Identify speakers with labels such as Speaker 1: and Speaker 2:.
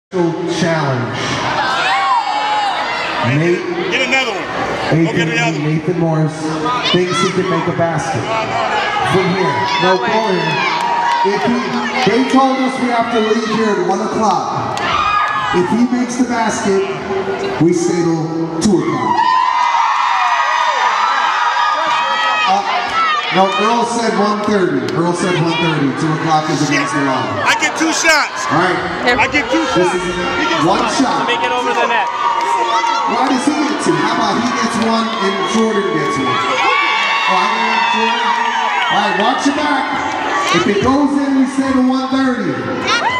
Speaker 1: challenge.
Speaker 2: Get another one. Go get the other one.
Speaker 1: Nathan Morris thinks he can make a basket. From here. No, go here. They told us we have to leave here at 1 o'clock. If he makes the basket, we stay till 2 o'clock. No, Earl said 1:30. Earl said 1:30. 2 o'clock is against the law.
Speaker 2: I get 2 shots.
Speaker 1: All right.
Speaker 2: I get 2 shots.
Speaker 1: This is one shot.
Speaker 3: To make it over the net.
Speaker 1: Why does he get 2? How about he gets 1 and Jordan gets 1? Oh, I got Jordan. All right, watch your back. If it goes in, we say to 1:30.